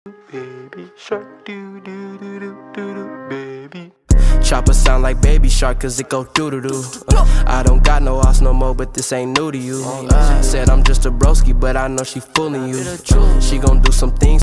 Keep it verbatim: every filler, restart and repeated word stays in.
Baby shark, do do do do do do, baby. Chopper sound like Baby Shark cause it go doo-doo-doo. uh, I don't got no ass no more, but this ain't new to you. Said I'm just a broski, but I know she fooling you. She gon' do some things